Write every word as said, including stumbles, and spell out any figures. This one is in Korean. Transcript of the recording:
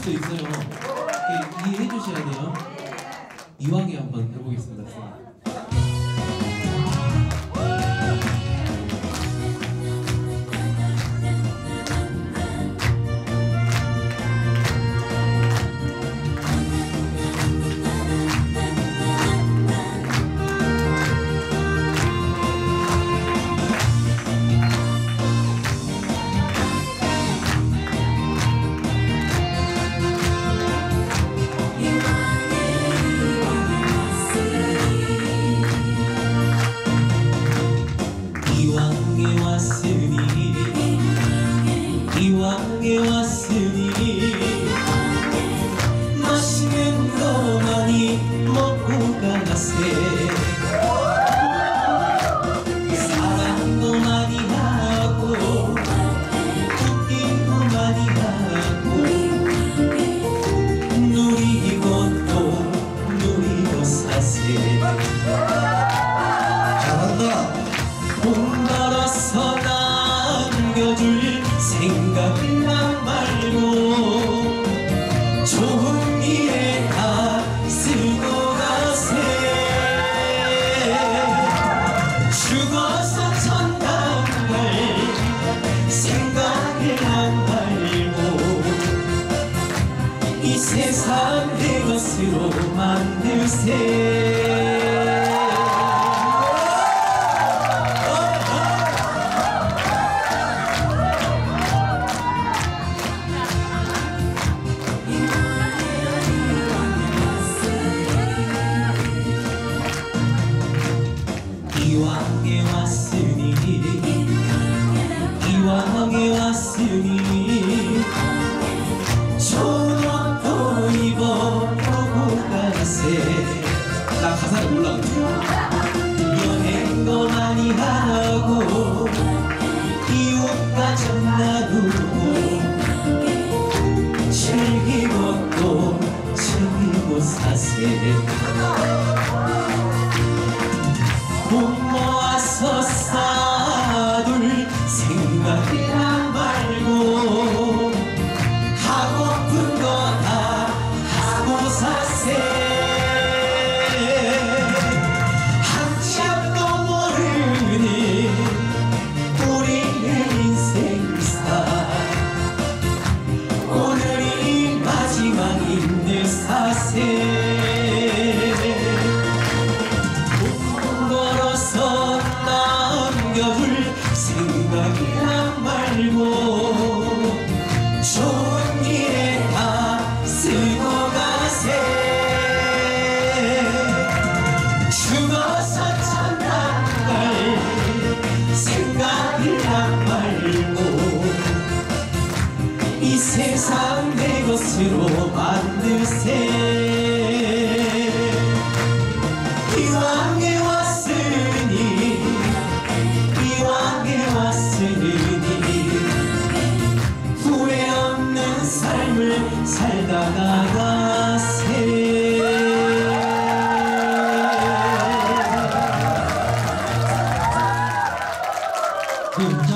수도 있어요. 이렇게 이해해 주셔야 돼요. 이왕에 한번 해보겠습니다. 이왕에 왔으니 이왕에 왔으니 맛있는 거 많이 먹고 가세. 사랑도 많이 하고 웃기도 많이 하고 누리고 또 누리고 사세. 잘한다. 돈 벌어서 남겨줄 생각만 말고 좋은 일에 다 쓰고 가세. 죽어서 천당 갈 생각만 말고 이 세상 내 것으로 만드세. 이왕에 왔으니 이왕에 왔으니 좋은 옷도 입어보고 가세. 나 가사를 몰라. 여행도 많이 하고 이웃과 좀 나누고 즐기고 또 즐기고 사세. 돈 모아서 쌓아둘 생각이란 말고 하고픈 거 다 하고 사세. 한치 앞도 모르니 우리의 인생사 오늘이 마지막인 듯 사세. 남겨둘 생각이란 말고 좋은 일에 다 쓰고 가세. 죽어서 천당 갈 생각이란 말고 이 세상 내 것으로 만드세. 이왕에 왔으니 이왕에 왔으니 후회 없는 삶을 살다 나가세.